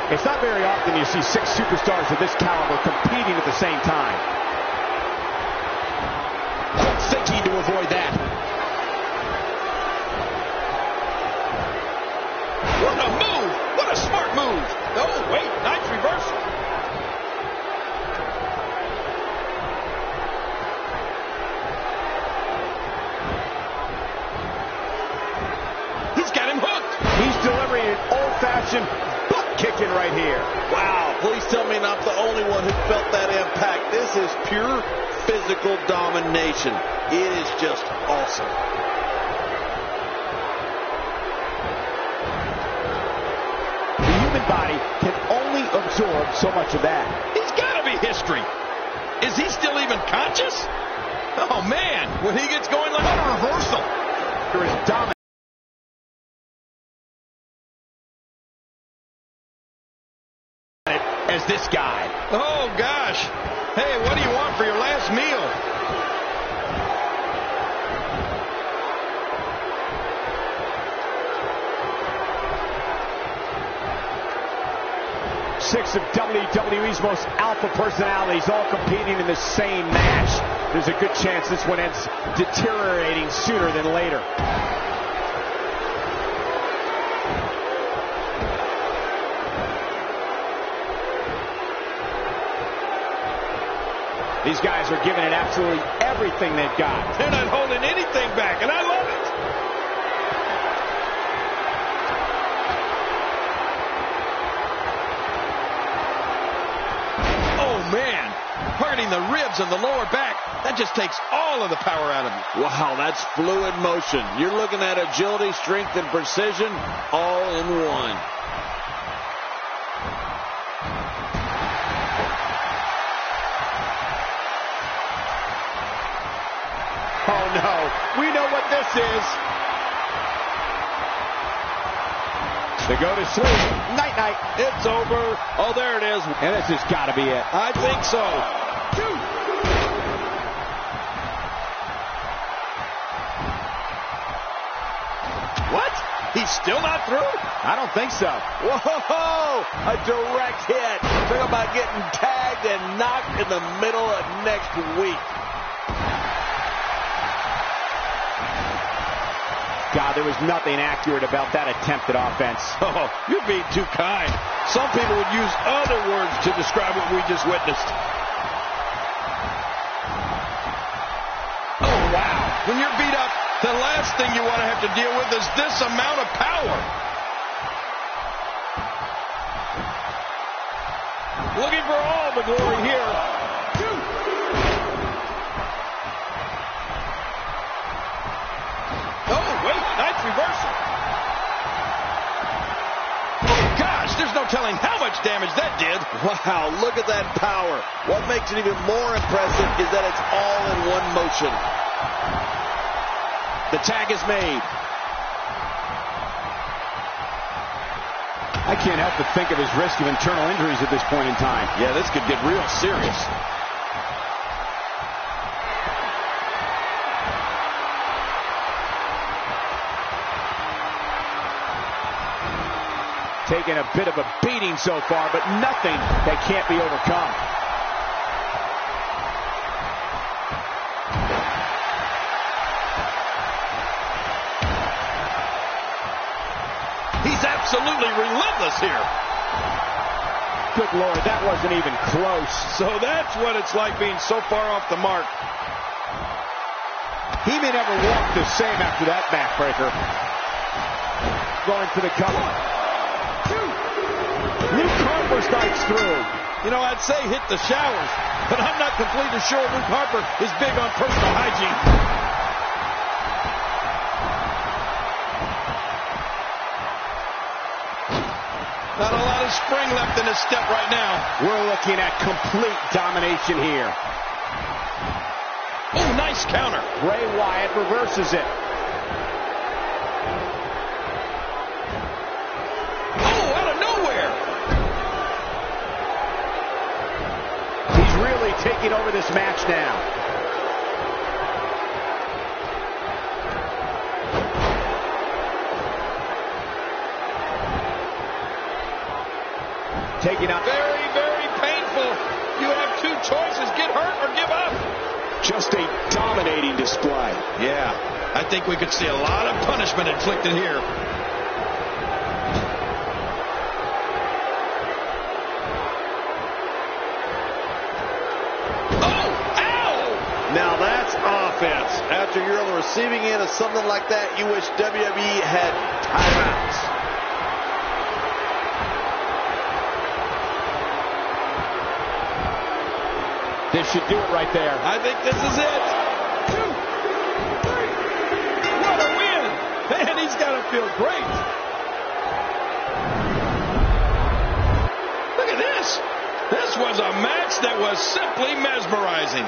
It's not very often you see 6 superstars of this caliber competing at the same time. Quick thinking to avoid that. What a move! What a smart move! Oh, wait, nice reversal. He's got him hooked. He's delivering an old-fashioned butt kicking right here. Wow, please tell me I'm not the only one who felt that impact. This is pure physical domination. It is just awesome. The human body can only absorb so much of that. He's got to be history. Is he still even conscious? Oh, man, when he gets going like a reversal. There is dominance. As this guy. Oh, gosh. Hey, what do you want for your last meal? Six of WWE's most alpha personalities all competing in the same match. There's a good chance this one ends deteriorating sooner than later. These guys are giving it absolutely everything they've got. They're not holding anything back, and I love it. Oh, man. Targeting the ribs and the lower back. That just takes all of the power out of you. Wow, that's fluid motion. You're looking at agility, strength, and precision all in one. Oh, no. We know what this is. They go to sleep. Night-night. It's over. Oh, there it is. And this has got to be it. I think so. What? He's still not through? I don't think so. Whoa! A direct hit. Talk about getting tagged and knocked in the middle of next week. God, there was nothing accurate about that attempted offense. Oh, you're being too kind. Some people would use other words to describe what we just witnessed. Oh, wow. When you're beat up, the last thing you want to have to deal with is this amount of power. Looking for all the glory here. Oh, wait, nice reversal. Oh, gosh, there's no telling how much damage that did. Wow, look at that power. What makes it even more impressive is that it's all in one motion. The tag is made. I can't help but think of his risk of internal injuries at this point in time. Yeah, this could get real serious. Taking a bit of a beating so far, but nothing that can't be overcome. He's absolutely relentless here. Good Lord, that wasn't even close. So that's what it's like being so far off the mark. He may never walk the same after that backbreaker. Going for the cover. Luke Harper strikes through. You know, I'd say hit the showers, but I'm not completely sure Luke Harper is big on personal hygiene. Not a lot of spring left in his step right now. We're looking at complete domination here. Oh, nice counter. Bray Wyatt reverses it. Taking over this match now. taking out. Very, very painful. You have two choices, get hurt or give up. Just a dominating display. Yeah, I think we could see a lot of punishment inflicted here. Oh, ow! Now that's offense. After you're on the receiving end of something like that, you wish WWE had timeouts. This should do it right there. I think this is it. 2, 3. What a win. Man, he's got to feel great. Look at this. This was a match that was simply mesmerizing.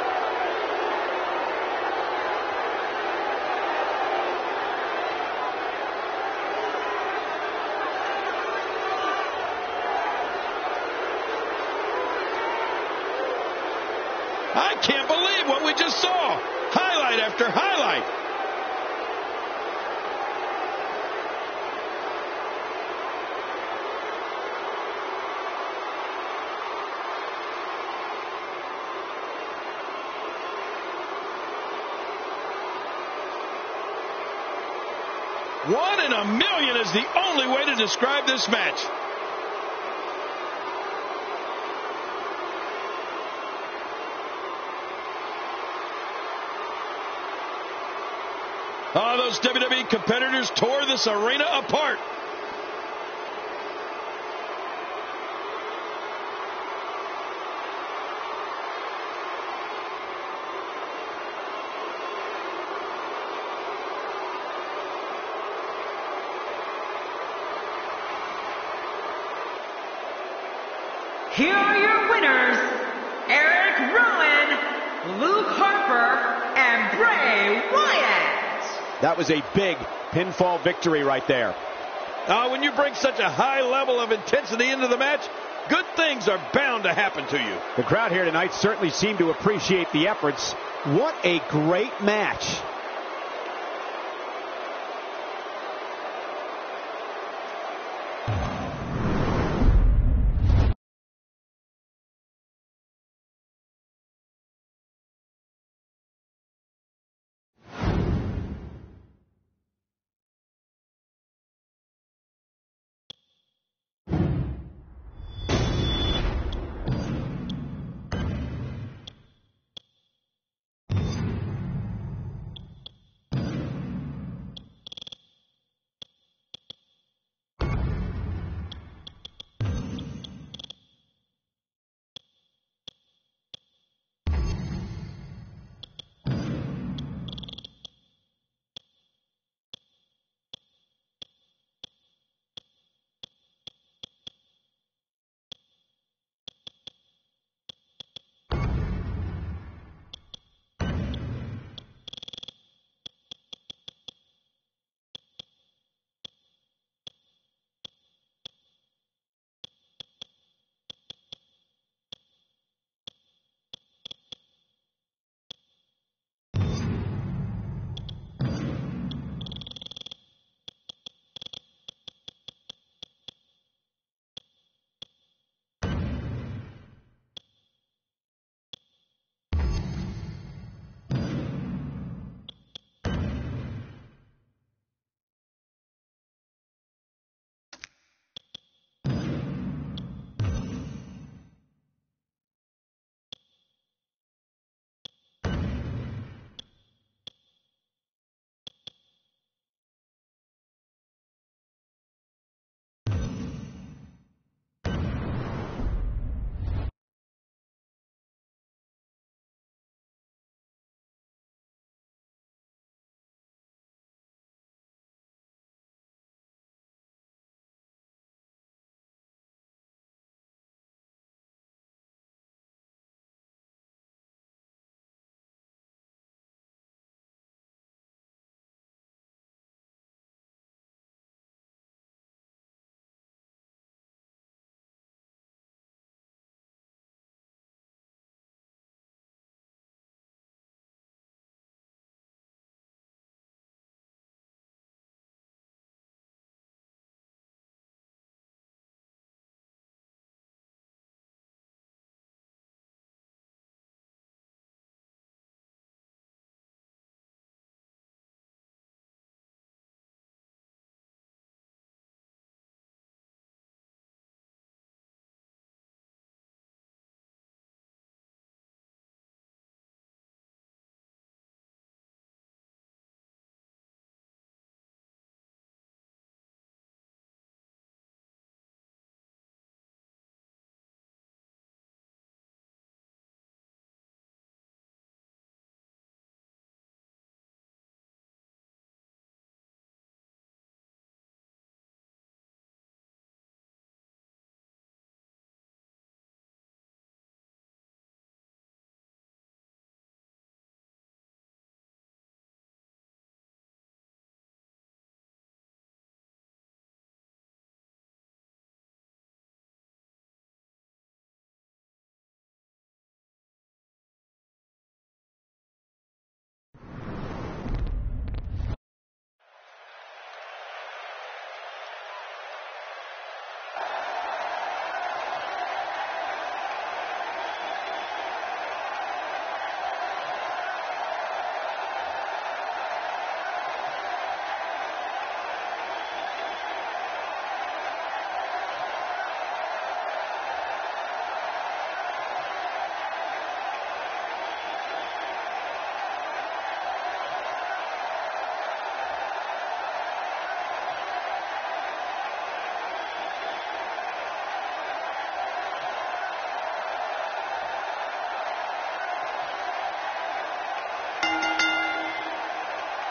I can't believe what we just saw. Highlight after highlight. One in a million is the only way to describe this match. Oh, those WWE competitors tore this arena apart. Here are your winners, Eric Rowan, Luke Harper, and Bray Wyatt. That was a big pinfall victory right there. When you bring such a high level of intensity into the match, good things are bound to happen to you. The crowd here tonight certainly seemed to appreciate the efforts. What a great match.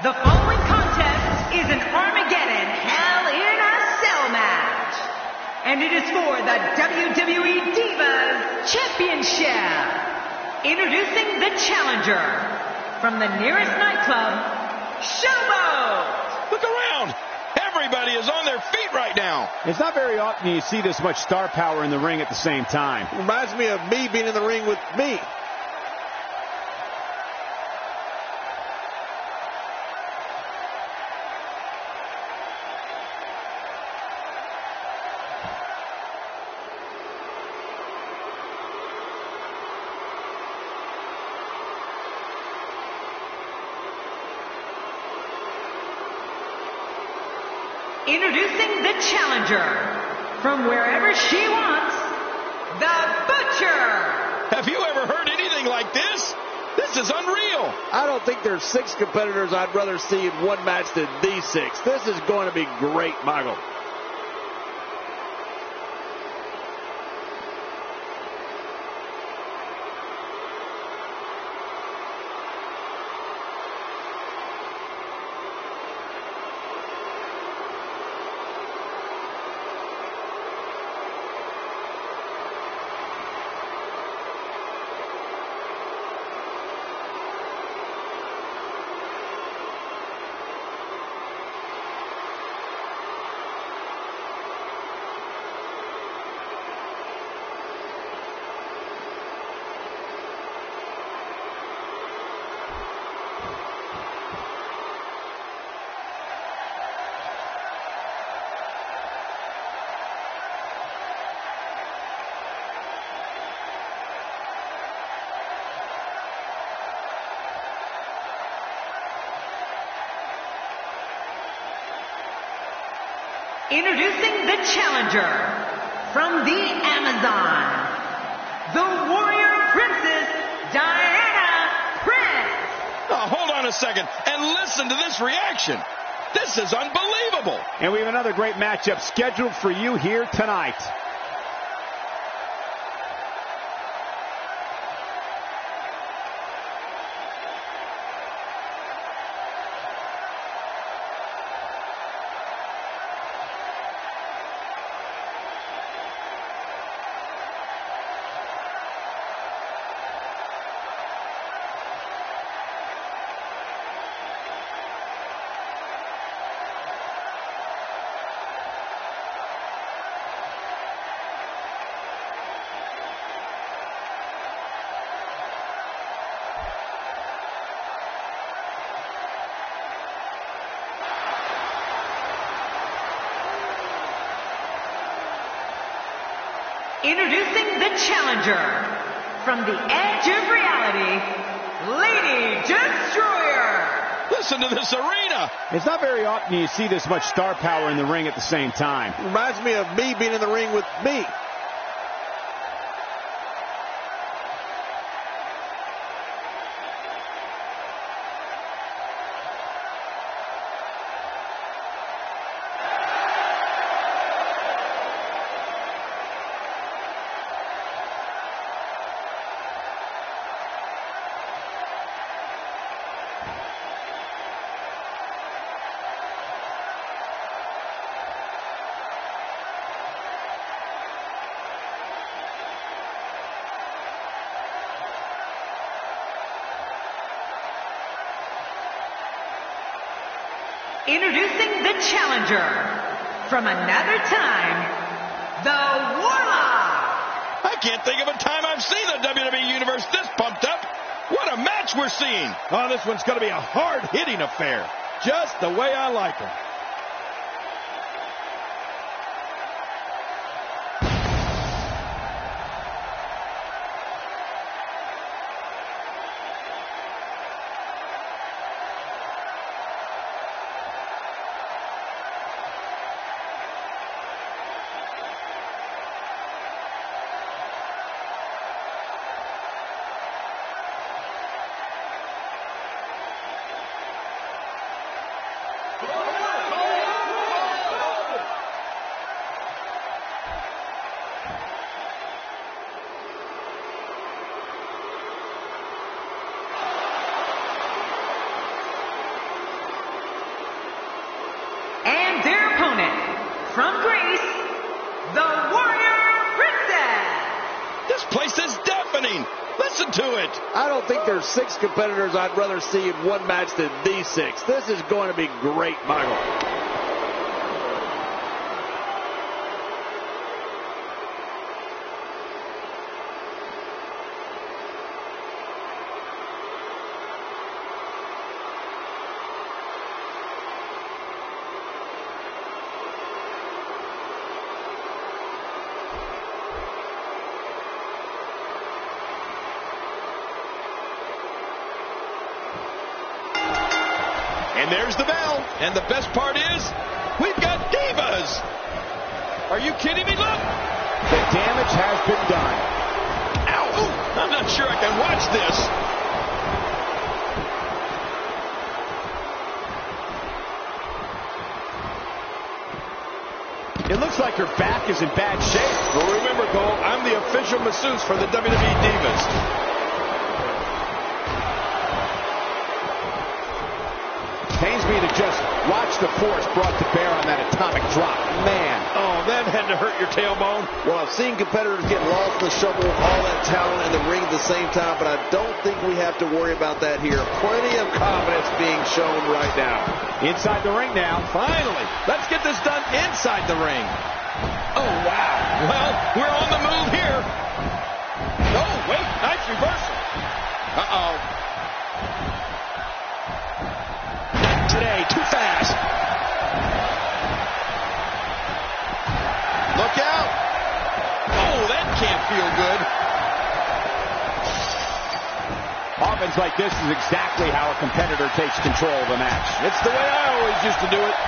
The following contest is an Armageddon Hell in a Cell match. And it is for the WWE Divas Championship. Introducing the challenger from the nearest nightclub, Showboat. Look around. Everybody is on their feet right now. It's not very often you see this much star power in the ring at the same time. Reminds me of me being in the ring with me. Introducing the challenger from wherever she wants, the Butcher. Have you ever heard anything like this? This is unreal. I don't think there's 6 competitors I'd rather see in one match than these 6. This is going to be great, Michael. Introducing the challenger from the Amazon, the Warrior Princess, Diana Prince. Oh, hold on a second and listen to this reaction. This is unbelievable. And we have another great matchup scheduled for you here tonight. Introducing the challenger from the edge of reality, Lady Destroyer. Listen to this arena. It's not very often you see this much star power in the ring at the same time. Reminds me of me being in the ring with me. Introducing the challenger from another time, the Warlock. I can't think of a time I've seen the WWE Universe this pumped up. What a match we're seeing. Oh, this one's going to be a hard-hitting affair. Just the way I like them. Warlock. think there's 6 competitors I'd rather see in one match than these 6. This is going to be great, Michael. And there's the bell. And the best part is, we've got Divas. Are you kidding me? Look. The damage has been done. Ow. Ooh, I'm not sure I can watch this. It looks like her back is in bad shape. Well, remember, Cole, I'm the official masseuse for the WWE Divas. Pains me to just watch the force brought to bear on that atomic drop. Man. Oh, that had to hurt your tailbone. Well, I've seen competitors get lost in the shuffle with all that talent in the ring at the same time, but I don't think we have to worry about that here. Plenty of confidence being shown right now. Inside the ring now. Finally. Let's get this done inside the ring. Oh, wow. Well, we're on the move here. Oh, wait. Nice reversal. Uh-oh. Today, too fast. Look out. Oh, that can't feel good. Offense like this is exactly how a competitor takes control of a match. It's the way I always used to do it.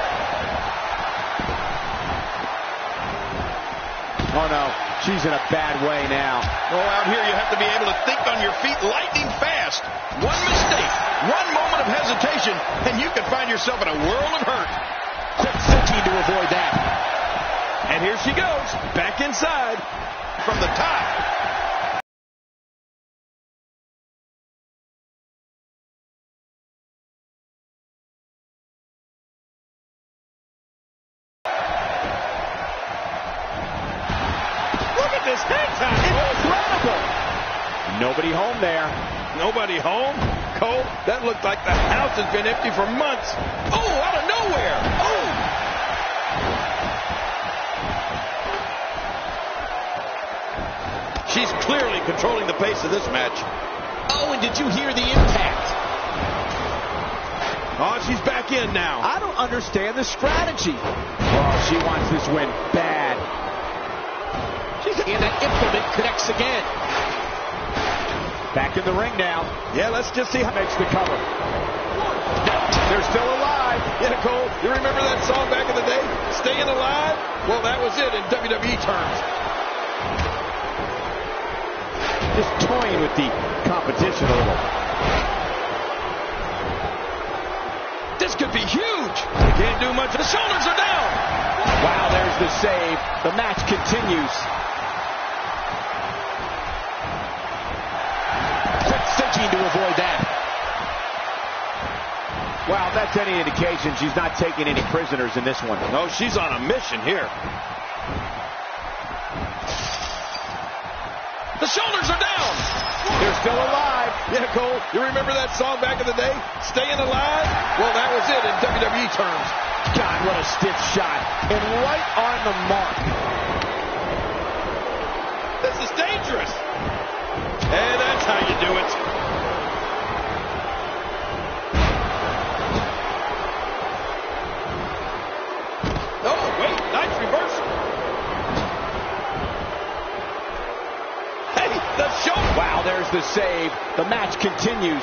Oh, no. She's in a bad way now. Oh, out here you have to be able to think on your feet lightning fast. One mistake, one moment of hesitation, and you can find yourself in a world of hurt. Quick thinking to avoid that. And here she goes, back inside from the top. Look at this hang time. Incredible. Nobody home there. Nobody home? Cole, that looked like the house has been empty for months. Oh, out of nowhere. Oh. She's clearly controlling the pace of this match. Oh, and did you hear the impact? Oh, she's back in now. I don't understand the strategy. Oh, she wants this win bad. And that implement connects again. Back in the ring now. Yeah, let's just see how Makes the cover. They're still alive. Yeah, Cole, you remember that song back in the day? Staying Alive? Well, that was it in WWE terms. Just toying with the competition a little. This could be huge. They can't do much. The shoulders are down. Wow, there's the save. The match continues. Quick thinking to avoid that. Wow, if that's any indication, she's not taking any prisoners in this one. No, she's on a mission here. The shoulders are down. They're still alive. Yeah, Cole, you remember that song back in the day? Staying Alive? Well, that was it in WWE terms. God, what a stiff shot. And right on the mark. This is dangerous. And that's how you do it. Oh, wait, nice reversal. Hey, the show. Wow, there's the save. The match continues.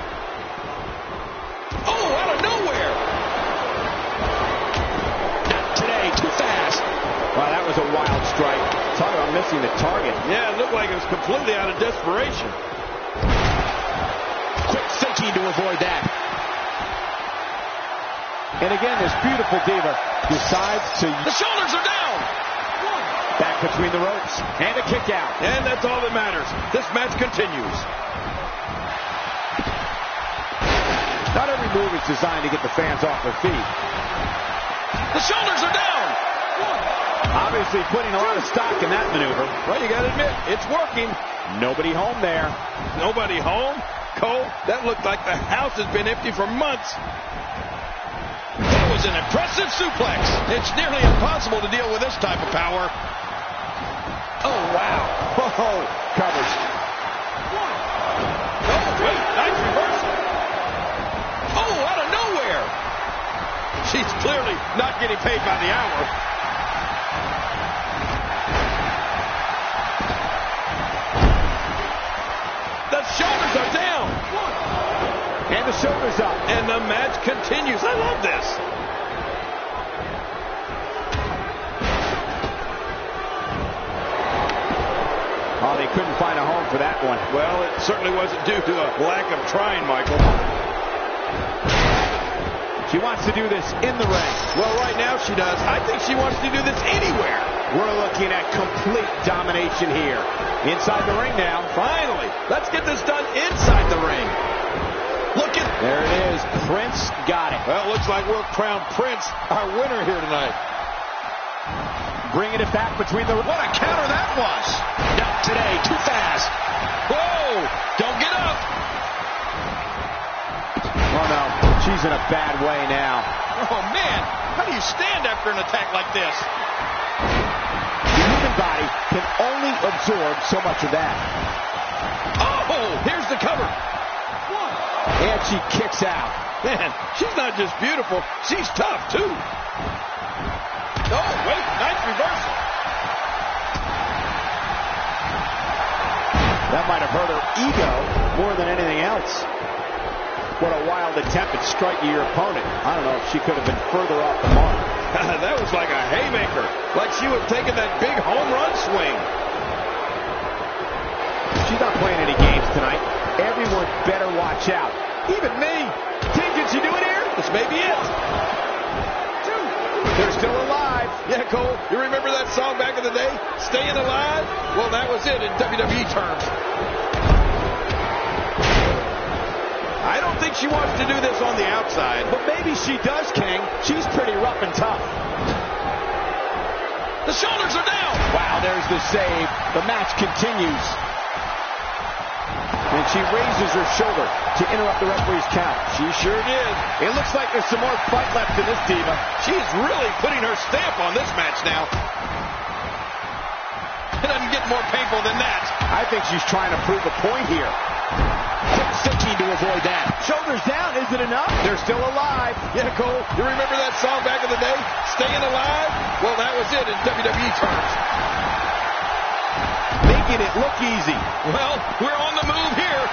Oh, out of nowhere. Not today, too fast. Wow, that was a wild strike. Talk about missing the target. Yeah, it looked like it was completely out of desperation. Quick thinking to avoid that. And again, this beautiful diva decides to... The shoulders are down. Back between the ropes. And a kick out. And that's all that matters. This match continues. Not every move is designed to get the fans off their feet. The shoulders are down. Obviously putting a lot of stock in that maneuver. Well, you got to admit, it's working. Nobody home there. Nobody home? Cole, that looked like the house has been empty for months. That was an impressive suplex. It's nearly impossible to deal with this type of power. Oh, wow. Oh, covers. Oh, wait, nice reversal. Oh, out of nowhere. She's clearly not getting paid by the hour. The shoulders are down. And the shoulders up. And the match continues. I love this. Oh, they couldn't find a home for that one. Well, it certainly wasn't due to a lack of trying, Michael. She wants to do this in the ring. Well, right now she does. I think she wants to do this anywhere. We're looking at complete domination here. Inside the ring now. Finally, let's get this done inside the ring. Look at... There it is. Prince got it. Well, it looks like we'll crown Prince our winner here tonight. Bringing it back between the... What a counter that was. Not today. Too fast. Whoa! Don't get up. Oh, no. She's in a bad way now. Oh, man. How do you stand after an attack like this? The human body can only absorb so much of that. Oh, here's the cover. And she kicks out. Man, she's not just beautiful. She's tough, too. Oh, wait. Nice reversal. That might have hurt her ego more than anything else. What a wild attempt at striking your opponent. I don't know if she could have been further off the mark. That was like a haymaker. Like she was taking that big home run swing. She's not playing any games tonight. Everyone better watch out. Even me. Team, can she do it here? This may be it. They're still alive. Yeah, Cole, you remember that song back in the day? Staying Alive? Well, that was it in WWE terms. I don't think she wants to do this on the outside. But maybe she does, King. She's pretty rough and tough. The shoulders are down. Wow, there's the save. The match continues. And she raises her shoulder to interrupt the referee's count. She sure did. It looks like there's some more fight left in this diva. She's really putting her stamp on this match now. It doesn't get more painful than that. I think she's trying to prove a point here. Quick thinking to avoid that. Shoulders down, is it enough? They're still alive. Yeah, Cole, you remember that song back in the day? Staying Alive? Well, that was it in WWE terms. Making it look easy. Well, we're on the move here.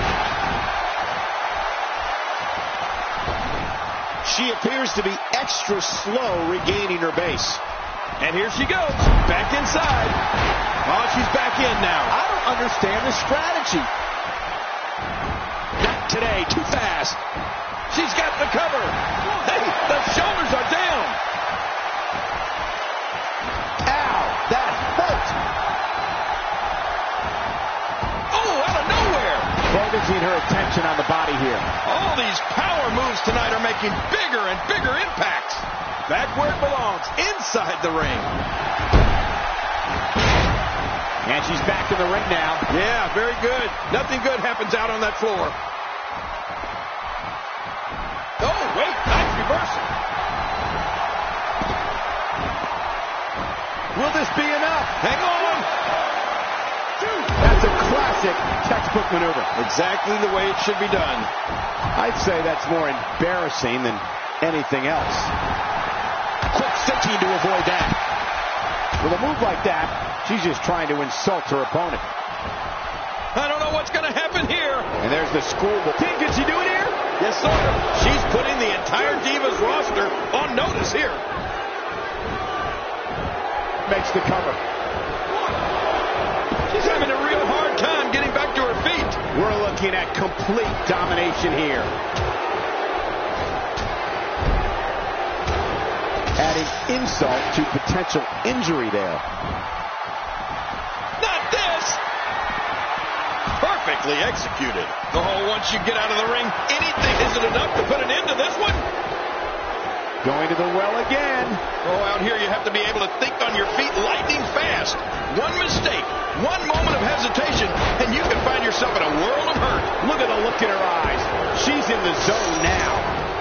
She appears to be extra slow regaining her base. And here she goes, back inside. Oh, she's back in now. I don't understand the strategy. Not today, too fast. She's got the cover. Hey, the shoulders are down. Ow, that hurt. Oh, out of nowhere. Focusing her attention on the body here. All these power moves tonight are making bigger and bigger impacts. Back where it belongs, inside the ring. And she's back in the ring now. Yeah, very good. Nothing good happens out on that floor. Oh, wait, nice reversal. Will this be enough? Hang on. That's a classic textbook maneuver. Exactly the way it should be done. I'd say that's more embarrassing than anything else. Quick thinking to avoid that. With a move like that, she's just trying to insult her opponent. I don't know what's going to happen here. And there's the schoolboy. Team, can she do it here? Yes, sir. She's putting the entire Divas roster on notice here. Makes the cover. She's having a real hard time getting back to her feet. We're looking at complete domination here. Adding insult to potential injury there. Not this! Perfectly executed. Oh, once you get out of the ring, anything isn't enough to put an end to this one. Going to the well again. Oh, out here you have to be able to think on your feet lightning fast. One mistake, one moment of hesitation, and you can find yourself in a world of hurt. Look at the look in her eyes. She's in the zone now.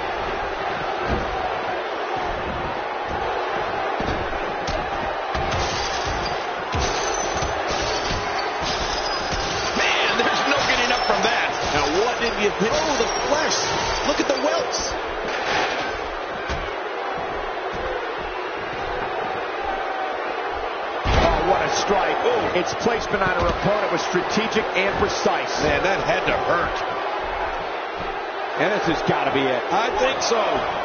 Man, there's no getting up from that. Now, what did you think? Oh, the flesh. Look at the welts. What a strike. Ooh. Its placement on her opponent was strategic and precise. Man, that had to hurt. And this has got to be it. I think so.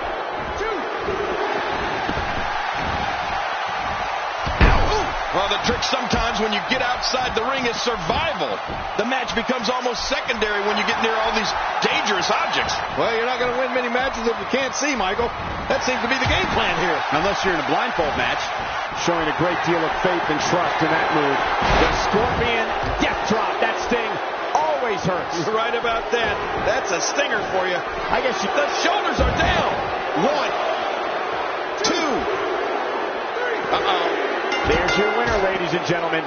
Well, the trick sometimes when you get outside the ring is survival. The match becomes almost secondary when you get near all these dangerous objects. Well, you're not going to win many matches if you can't see, Michael. That seems to be the game plan here. Unless you're in a blindfold match. Showing a great deal of faith and trust in that move. The Scorpion death drop. That sting always hurts. You're right about that. That's a stinger for you. I guess The shoulders are down. 1, 2. Uh-oh. There's your winner, ladies and gentlemen.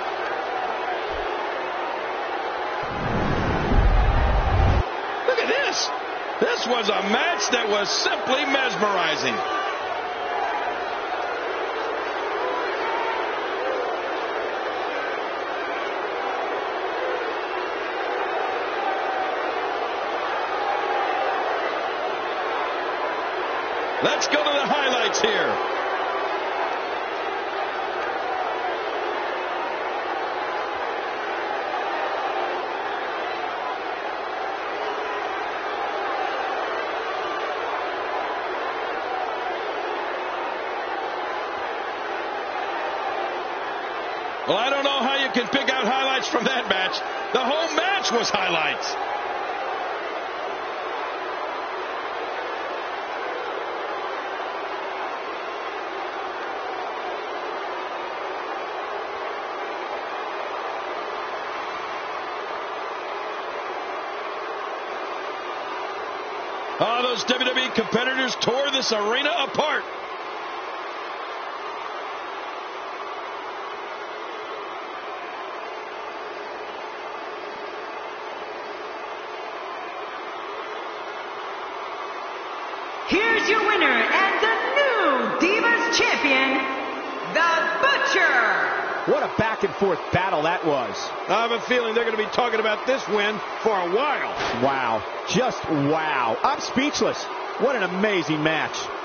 Look at this. This was a match that was simply mesmerizing. Let's go to the highlights here. Well, I don't know how you can pick out highlights from that match. The whole match was highlights. Oh, those WWE competitors tore this arena apart. Here's your winner and the new Divas Champion, The Butcher. What a back-and-forth battle that was. I have a feeling they're going to be talking about this win for a while. Wow. Just wow. I'm speechless. What an amazing match.